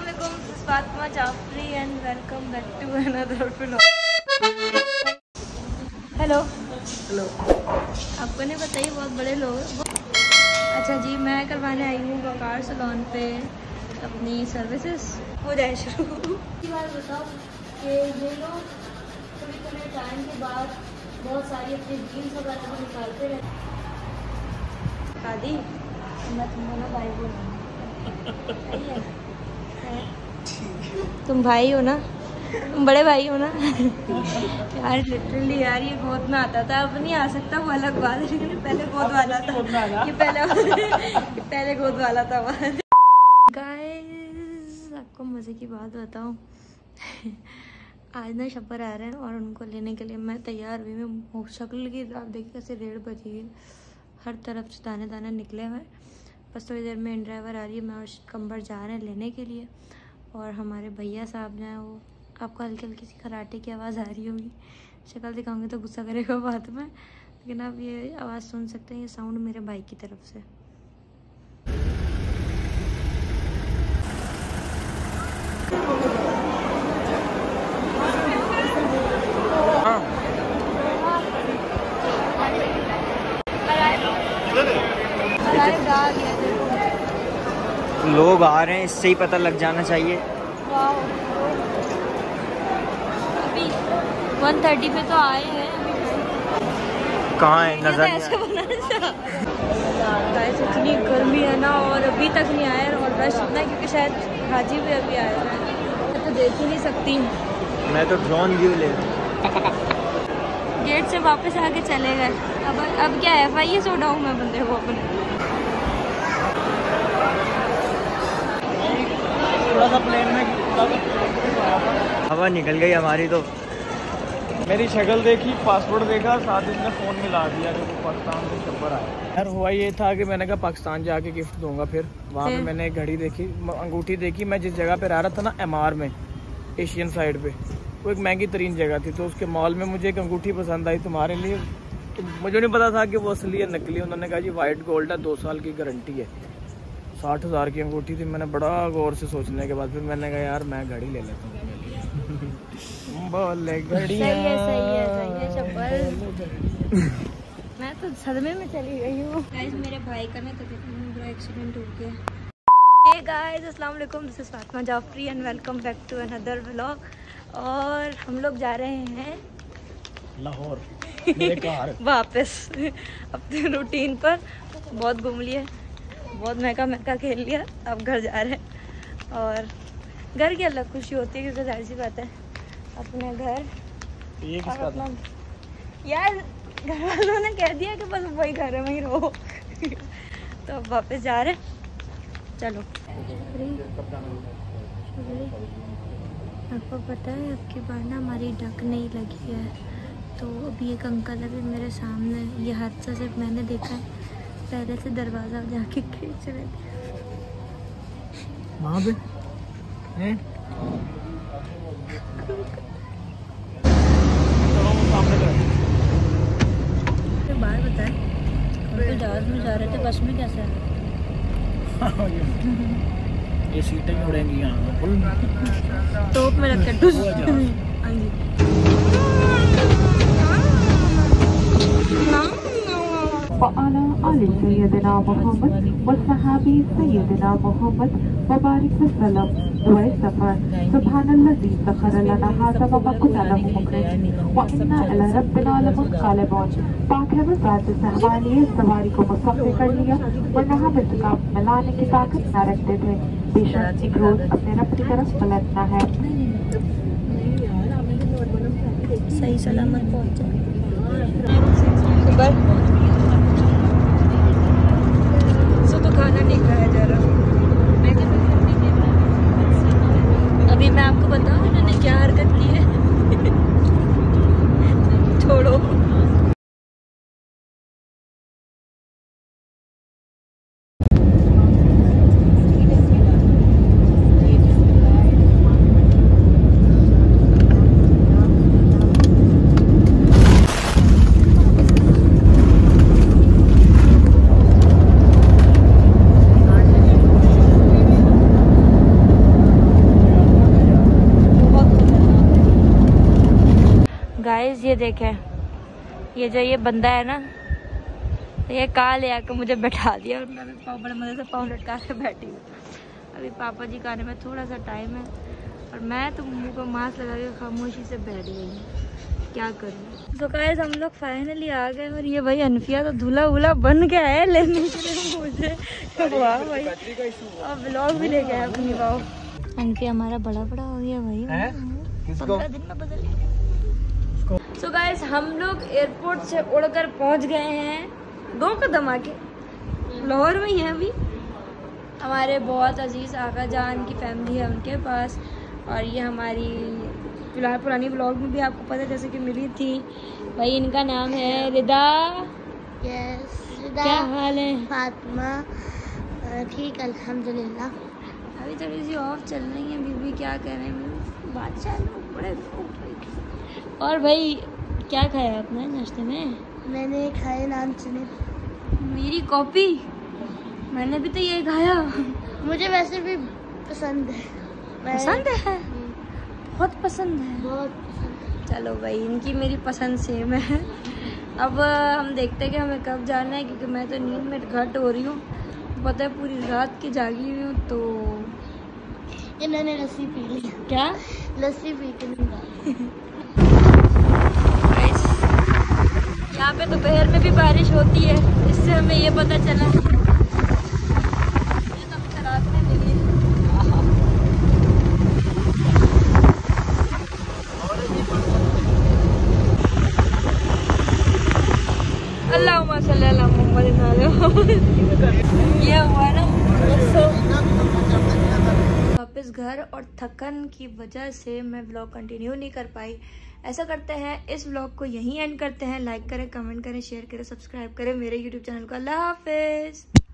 Assalamualaikum, this is Fatma Jafri and welcome back to another vlog. Hello hello, आपको नहीं बताइए बहुत बड़े लोग हैं। अच्छा जी, मैं करवाने आई हूँ वकार सलोन पे अपनी सर्विसेज। हो जाए शुरू। बात बताओ कि ये लोग थोड़े टाइम के बाद बहुत सारी अपनी जीन्स वगैरह को निकालते रहते। शादी मैं तुम दोनों भाई बोल तुम भाई हो ना, तुम बड़े भाई हो ना। यार लिटरली यार ये गोद में आता था, अब नहीं आ सकता, वो अलग बात है, लेकिन पहले गोद वाला था। ये पहले गोद वाला था। गाइस आपको मज़े की बात बताऊं, आज ना शब्बर आ रहे हैं और उनको लेने के लिए मैं तैयार हुई। मैं शक्ल की आप देखिए कैसे 1:30 बजी है, हर तरफ से दाने दाने निकले हुए। बस थोड़ी देर में इन ड्राइवर आ रही है, मैं और कंबर जा रहे हैं लेने के लिए। और हमारे भैया साहब जो हैं वो, आपको हल्की हल्की सी खराटे की आवाज़ आ रही होगी, शक्ल दिखाऊंगी तो गुस्सा करेगा बाद में, लेकिन आप ये आवाज़ सुन सकते हैं। ये साउंड मेरे भाई की तरफ से। लोग आ रहे हैं, इससे ही पता लग जाना चाहिए। अभी 1:30 पे तो आए हैं, कहाँ है नजर ऐसे बना इतनी गर्मी है ना, और अभी तक नहीं आया और रश इतना, क्योंकि शायद हाजी भी अभी आया है। मैं तो देख ही नहीं सकती। मैं तो ड्रोन व्यू ले गेट से वापस आके चले गए। अब क्या है, FIA से उठाऊँ मैं बंदे को अपने। थोड़ा सा प्लेन में हवा निकल गई हमारी, तो मेरी शक्ल देखी, पासपोर्ट देखा, साथ ही उसने फ़ोन मिला दिया जो पाकिस्तान से शब्बर आया। यार हुआ ये था कि मैंने कहा पाकिस्तान जाके गिफ्ट दूंगा, फिर वहाँ पे मैंने एक घड़ी देखी, अंगूठी देखी। मैं जिस जगह पे रह रहा था ना, MR में, एशियन साइड पे, वो एक महंगी तरीन जगह थी, तो उसके मॉल में मुझे एक अंगूठी पसंद आई तुम्हारे लिए। तो मुझे नहीं पता था कि वो असली है नकली। उन्होंने कहा जी वाइट गोल्ड है, 2 साल की गारंटी है। 60,000 की अंगूठी थी। मैंने बड़ा गौर से सोचने के बाद फिर मैंने कहा यार मैं घड़ी ले लेता हूँ। बोले घड़ी सही है चप्पल। मैं तो सदमे में चली गई हूँ। गाइस मेरे भाई का ना तो बुरा एक्सीडेंट हो गया। हे गाइस अस्सलाम वालेकुम, this is Fatima Jafri and welcome back to another vlog. और हम लोग जा रहे हैं लाहौर मेरे घर वापस अपने रूटीन पर। बहुत घूम लिए, बहुत महका खेल लिया, अब घर जा रहे हैं। और घर की अलग खुशी होती है, क्योंकि जाहिर सी बात है अपने घर। ये और अपना यार घर वालों ने कह दिया कि बस वही घर है, वहीं रहो। तो अब वापस जा रहे हैं, चलो। आपको पता है अब की बार ना हमारी डक नहीं लगी है, तो अभी एक अंकल अभी मेरे सामने, ये हादसा सिर्फ मैंने देखा है, पहले से दरवाज़ा जाके खींच रहे वहाँ पे हैं? तो बात बताएं, तो जहाज में जा रहे थे, बस में कैसे है? ये सीटें उड़ेंगी यहाँ तोप में रख कर وعلى آل سيدنا محمد والصحابي سيدنا محمد وبارك وسلم. دعاء السفر. سبحان الذي سخر لنا هذا وما كنا له مقرنين وإنا إلى ربنا لمنقلبون. पाक है बस रात से हमारे लिए सवारी को मुस्तफ़े कर लिया, वरना हम इसका मिलाने की ताकत न रखते थे। बेशक एक रोज अपने रब की तरफ पलटना है। सही सलामत पहुँचे। तो खाना नहीं खाया जा रहा। अभी मैं आपको बताऊं मैंने क्या हरकत की है। छोड़ो। गाइस ये देखें, ये जो ये बंदा है ना, ये कहाँ ले आकर मुझे बैठा दिया और मैं बड़े मजे से पाँव लटका के बैठी हूँ। अभी पापा जी का आने में थोड़ा सा टाइम है और मैं तो मुंह को मास्क लगा के खामोशी से बैठ गई हूँ, क्या करूँ। तो गाइस हम लोग फाइनली आ गए और ये भाई अनफिया तो दूल्हा वूल्हा बन गया है लेने के लिए मुझे। वाह भाई, और व्लॉग भी लेके आया अपनी। वाह, अनफिया हमारा बड़ा बड़ा हो गया भाई, 15 दिन में बदल गया। सो गाइस हम लोग एयरपोर्ट से उड़कर पहुंच गए हैं 2 कदम आके, लाहौर में ही है अभी। हमारे बहुत अजीज आका जान की फैमिली है उनके पास, और ये हमारी पुरानी ब्लॉग में भी आपको पता जैसे कि मिली थी भाई। इनका नाम है रिदा। यस, क्या हाल है? फातिमा ठीक अल्हम्दुलिल्लाह। अभी थोड़ी सी ऑफ चल रही है बीबी, क्या कह रहे हैं बादशाह लोग बड़े। और भाई क्या खाया आपने नाश्ते में? मैंने खाए नान चने। मेरी कॉपी, मैंने भी तो ये खाया। मुझे वैसे भी पसंद है। पसंद है, बहुत पसंद है। बहुत पसंद। चलो भाई, इनकी मेरी पसंद सेम है। अब हम देखते हैं कि हमें कब जाना है, क्योंकि मैं तो नींद में घट हो रही हूँ, पता है पूरी रात की जागी हुई हूँ। तो इन्होंने लस्सी पी ली। क्या लस्सी पी के नहीं। यहाँ पे दोपहर में भी बारिश होती है, इससे हमें ये पता चला। ये तो हमें रात में मिली। अल्लाहुम्मा सल्ली अला मुहम्मद। ये हुआ ना वापस घर, और थकन की वजह से मैं व्लॉग कंटिन्यू नहीं कर पाई। ऐसा करते हैं, इस व्लॉग को यहीं एंड करते हैं। लाइक करें, कमेंट करें, शेयर करें, सब्सक्राइब करें मेरे यूट्यूब चैनल को। अल्लाह हाफिज।